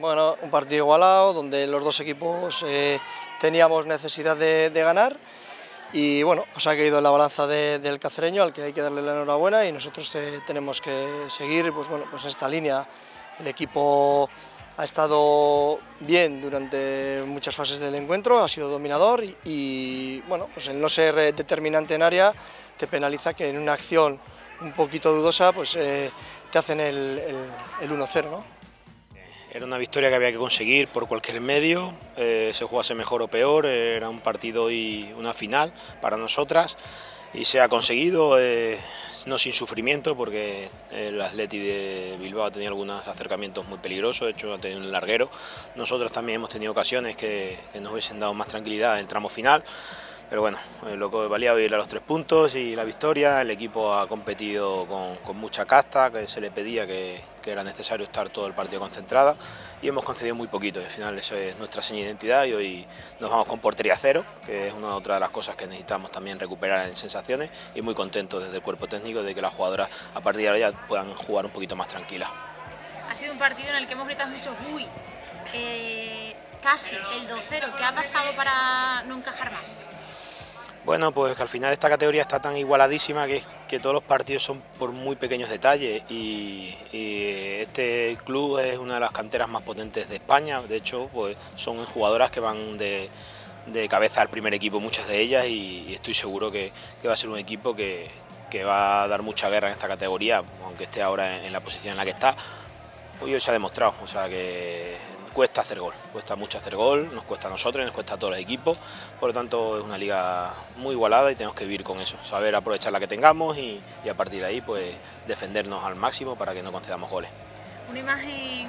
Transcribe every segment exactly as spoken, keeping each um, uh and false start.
Bueno, un partido igualado, donde los dos equipos eh, teníamos necesidad de, de ganar y bueno, pues ha caído en la balanza de, del cacereño, al que hay que darle la enhorabuena, y nosotros eh, tenemos que seguir pues, bueno, pues en esta línea. El equipo ha estado bien durante muchas fases del encuentro, ha sido dominador y, y bueno, pues el no ser determinante en área te penaliza que en una acción un poquito dudosa pues eh, te hacen el, el, el uno cero, ¿no? Era una victoria que había que conseguir por cualquier medio, eh, se jugase mejor o peor, era un partido y una final para nosotras y se ha conseguido, eh, no sin sufrimiento, porque el Atleti de Bilbao ha tenido algunos acercamientos muy peligrosos, de hecho ha tenido un larguero. Nosotros también hemos tenido ocasiones que, que nos hubiesen dado más tranquilidad en el tramo final. Pero bueno, lo que valía hoy era los tres puntos y la victoria. El equipo ha competido con, con mucha casta, que se le pedía que, que era necesario estar todo el partido concentrada, y hemos concedido muy poquito, y al final eso es nuestra seña de identidad, y hoy nos vamos con portería cero, que es una otra de las cosas que necesitamos también recuperar en sensaciones, y muy contentos desde el cuerpo técnico de que las jugadoras a partir de ahora ya puedan jugar un poquito más tranquilas. Ha sido un partido en el que hemos gritado mucho uy, eh, casi el dos cero. ¿Qué ha pasado para no encajar más? Bueno, pues que al final esta categoría está tan igualadísima que, que todos los partidos son por muy pequeños detalles, y, y este club es una de las canteras más potentes de España. De hecho, pues son jugadoras que van de, de cabeza al primer equipo, muchas de ellas, y, y estoy seguro que, que va a ser un equipo que, que va a dar mucha guerra en esta categoría, aunque esté ahora en, en la posición en la que está. Hoy se ha demostrado, o sea que cuesta hacer gol, cuesta mucho hacer gol, nos cuesta a nosotros y nos cuesta a todos los equipos, por lo tanto es una liga muy igualada y tenemos que vivir con eso, saber aprovechar la que tengamos y, y a partir de ahí pues defendernos al máximo para que no concedamos goles. Una imagen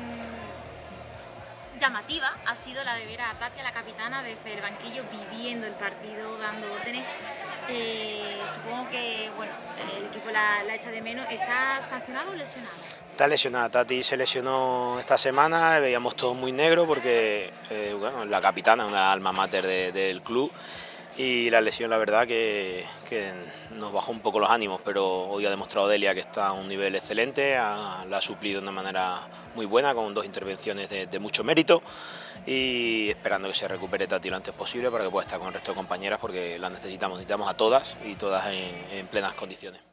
llamativa ha sido la de ver a Tatia, la capitana, desde el banquillo viviendo el partido, dando órdenes. Eh, supongo que bueno, el equipo la, la echa de menos. ¿Está sancionado o lesionado? Está lesionada, Tati se lesionó esta semana, veíamos todo muy negro porque eh, bueno, la capitana es una alma mater de, del club, y la lesión la verdad que, que nos bajó un poco los ánimos, pero hoy ha demostrado Delia que está a un nivel excelente, ha, la ha suplido de una manera muy buena con dos intervenciones de, de mucho mérito, y esperando que se recupere Tati lo antes posible para que pueda estar con el resto de compañeras, porque la necesitamos, necesitamos a todas y todas en, en plenas condiciones.